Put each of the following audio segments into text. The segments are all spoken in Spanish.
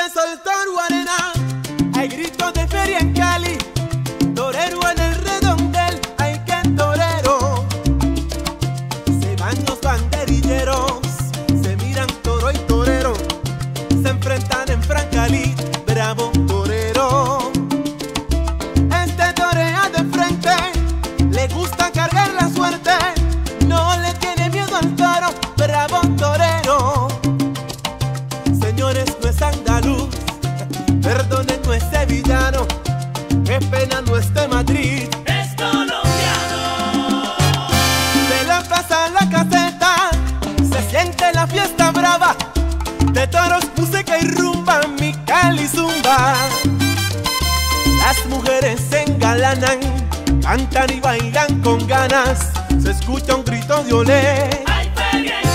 soltó Arena, hay gritos de feria en Cali, torero en el redondel, hay que torero. Se van los banderilleros, se miran toro y torero, se enfrentan en Francalí, bravo torero. Este torea de frente, le gusta cargar la suerte, no le tiene miedo al toro, bravo torero. Señores, no es andaluz, perdonen, no es sevillano, qué pena no es de Madrid, es colombiano. de la plaza a la caseta se siente la fiesta brava, de toros, música y rumba, mi Cali zumba. Las mujeres se engalanan, cantan y bailan con ganas, se escucha un grito de olé. Hay feria en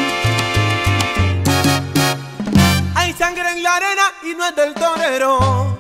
Cali. Hay sangre en la arena y no es del torero.